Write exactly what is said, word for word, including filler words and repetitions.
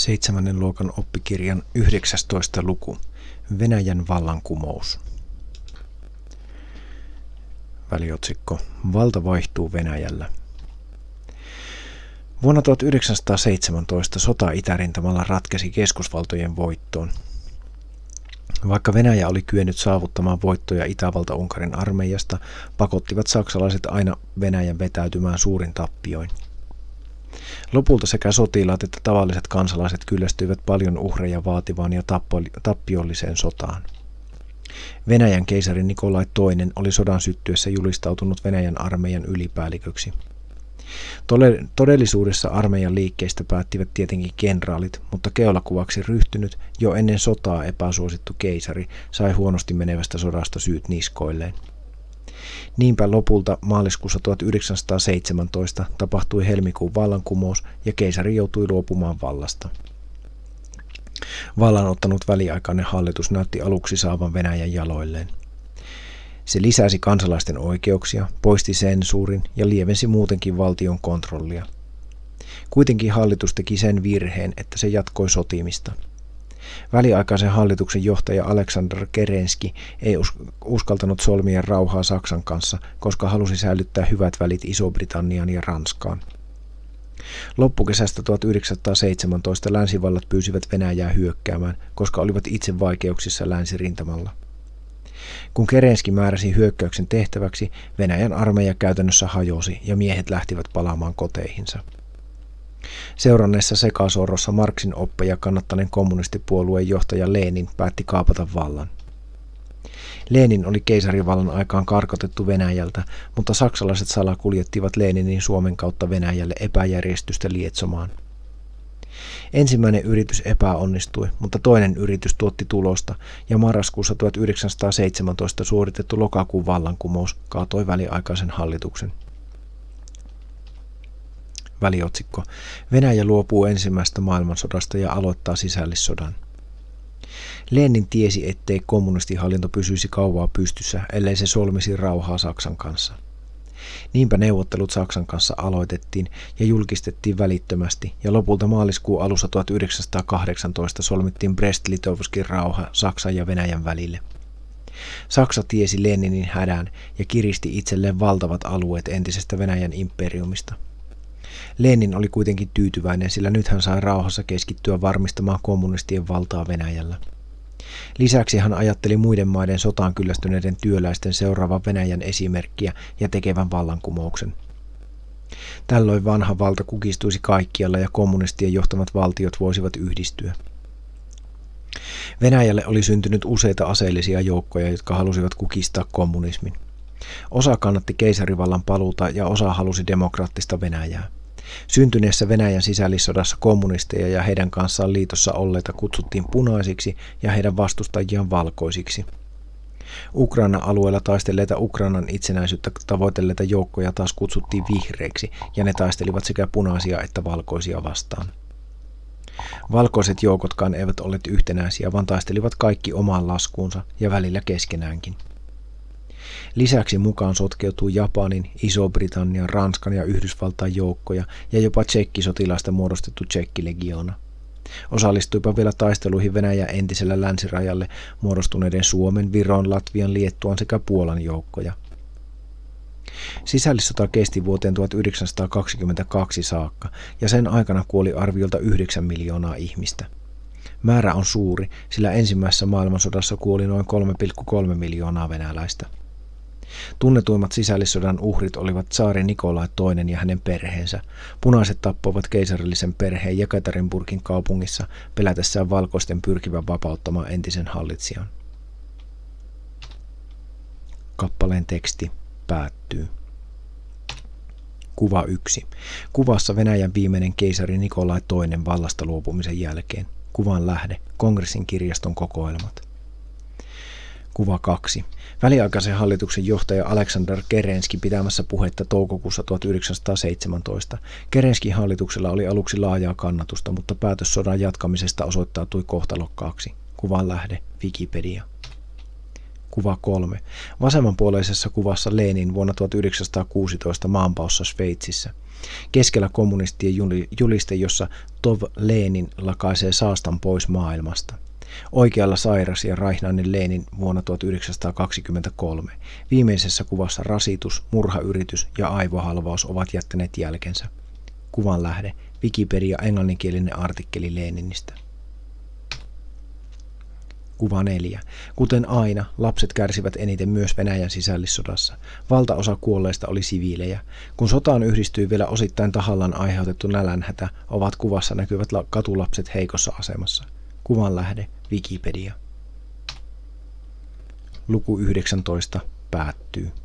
Seitsemännen luokan oppikirjan yhdeksästoista luku. Venäjän vallankumous. Väliotsikko. Valta vaihtuu Venäjällä. Vuonna tuhatyhdeksänsataaseitsemäntoista sota itärintamalla ratkesi keskusvaltojen voittoon. Vaikka Venäjä oli kyennyt saavuttamaan voittoja Itävalta-Unkarin armeijasta, pakottivat saksalaiset aina Venäjän vetäytymään suurin tappioin. Lopulta sekä sotilaat että tavalliset kansalaiset kyllästyivät paljon uhreja vaativaan ja tappiolliseen sotaan. Venäjän keisari Nikolai toinen oli sodan syttyessä julistautunut Venäjän armeijan ylipäälliköksi. Todellisuudessa armeijan liikkeistä päättivät tietenkin kenraalit, mutta keulakuvaksi ryhtynyt, jo ennen sotaa epäsuosittu keisari sai huonosti menevästä sodasta syyt niskoilleen. Niinpä lopulta maaliskuussa tuhatyhdeksänsataaseitsemäntoista tapahtui helmikuun vallankumous ja keisari joutui luopumaan vallasta. Vallan ottanut väliaikainen hallitus näytti aluksi saavan Venäjän jaloilleen. Se lisäsi kansalaisten oikeuksia, poisti sensuurin ja lievensi muutenkin valtion kontrollia. Kuitenkin hallitus teki sen virheen, että se jatkoi sotimista. Väliaikaisen hallituksen johtaja Aleksandr Kerenski ei uskaltanut solmia rauhaa Saksan kanssa, koska halusi säilyttää hyvät välit Iso-Britanniaan ja Ranskaan. Loppukesästä tuhatyhdeksänsataaseitsemäntoista länsivallat pyysivät Venäjää hyökkäämään, koska olivat itse vaikeuksissa länsirintamalla. Kun Kerenski määräsi hyökkäyksen tehtäväksi, Venäjän armeija käytännössä hajosi ja miehet lähtivät palaamaan koteihinsa. Seuranneessa sekasorrossa Marxin oppeja kannattaneen kommunistipuolueen johtaja Lenin päätti kaapata vallan. Lenin oli keisarivallan aikaan karkotettu Venäjältä, mutta saksalaiset salakuljettivat Leninin Suomen kautta Venäjälle epäjärjestystä lietsomaan. Ensimmäinen yritys epäonnistui, mutta toinen yritys tuotti tulosta ja marraskuussa tuhatyhdeksänsataaseitsemäntoista suoritettu lokakuun vallankumous kaatoi väliaikaisen hallituksen. Väliotsikko. Venäjä luopuu ensimmäisestä maailmansodasta ja aloittaa sisällissodan. Lenin tiesi, ettei kommunistihallinto pysyisi kauaa pystyssä, ellei se solmisi rauhaa Saksan kanssa. Niinpä neuvottelut Saksan kanssa aloitettiin ja julkistettiin välittömästi, ja lopulta maaliskuun alussa tuhatyhdeksänsataakahdeksantoista solmittiin Brest-Litovskin rauha Saksan ja Venäjän välille. Saksa tiesi Leninin hädän ja kiristi itselleen valtavat alueet entisestä Venäjän imperiumista. Lenin oli kuitenkin tyytyväinen, sillä nyt hän sai rauhassa keskittyä varmistamaan kommunistien valtaa Venäjällä. Lisäksi hän ajatteli muiden maiden sotaan kyllästyneiden työläisten seuraavan Venäjän esimerkkiä ja tekevän vallankumouksen. Tällöin vanha valta kukistuisi kaikkialla ja kommunistien johtamat valtiot voisivat yhdistyä. Venäjälle oli syntynyt useita aseellisia joukkoja, jotka halusivat kukistaa kommunismin. Osa kannatti keisarivallan paluuta ja osa halusi demokraattista Venäjää. Syntyneessä Venäjän sisällissodassa kommunisteja ja heidän kanssaan liitossa olleita kutsuttiin punaisiksi ja heidän vastustajiaan valkoisiksi. Ukraina-alueella taistelleita Ukrainan itsenäisyyttä tavoitelleita joukkoja taas kutsuttiin vihreiksi ja ne taistelivat sekä punaisia että valkoisia vastaan. Valkoiset joukotkaan eivät olleet yhtenäisiä, vaan taistelivat kaikki omaan laskuunsa ja välillä keskenäänkin. Lisäksi mukaan sotkeutui Japanin, Iso-Britannian, Ranskan ja Yhdysvaltain joukkoja ja jopa tsekkisotilaista muodostettu tsekkilegioona. Osallistuipa vielä taisteluihin Venäjän entisellä länsirajalle muodostuneiden Suomen, Viron, Latvian, Liettuan sekä Puolan joukkoja. Sisällissota kesti vuoteen tuhatyhdeksänsataakaksikymmentäkaksi saakka ja sen aikana kuoli arviolta yhdeksän miljoonaa ihmistä. Määrä on suuri, sillä ensimmäisessä maailmansodassa kuoli noin kolme pilkku kolme miljoonaa venäläistä. Tunnetuimmat sisällissodan uhrit olivat tsaari Nikolai toinen ja hänen perheensä. Punaiset tappoivat keisarillisen perheen Jekaterinburgin kaupungissa pelätessään valkoisten pyrkivän vapauttamaan entisen hallitsijan. Kappaleen teksti päättyy. Kuva yksi. Kuvassa Venäjän viimeinen keisari Nikolai toinen vallasta luopumisen jälkeen. Kuvan lähde. Kongressin kirjaston kokoelmat. Kuva kaksi. Väliaikaisen hallituksen johtaja Aleksandr Kerenski pitämässä puhetta toukokuussa tuhatyhdeksänsataaseitsemäntoista. Kerenskin hallituksella oli aluksi laajaa kannatusta, mutta päätös sodan jatkamisesta osoittautui kohtalokkaaksi. Kuvan lähde. Wikipedia. Kuva kolme. Vasemmanpuoleisessa kuvassa Lenin vuonna tuhatyhdeksänsataakuusitoista maanpaossa Sveitsissä. Keskellä kommunistien juliste, jossa Tov Lenin lakaisee saastan pois maailmasta. Oikealla sairas ja raihnainen Lenin vuonna tuhatyhdeksänsataakaksikymmentäkolme. Viimeisessä kuvassa rasitus, murhayritys ja aivohalvaus ovat jättäneet jälkensä. Kuvan lähde Wikipedia englanninkielinen artikkeli Leninistä. Kuva neljä. Kuten aina, lapset kärsivät eniten myös Venäjän sisällissodassa. Valtaosa kuolleista oli siviilejä. Kun sotaan yhdistyy vielä osittain tahallaan aiheutettu nälänhätä, ovat kuvassa näkyvät katulapset heikossa asemassa. Kuvan lähde Wikipedia. Luku yhdeksäntoista päättyy.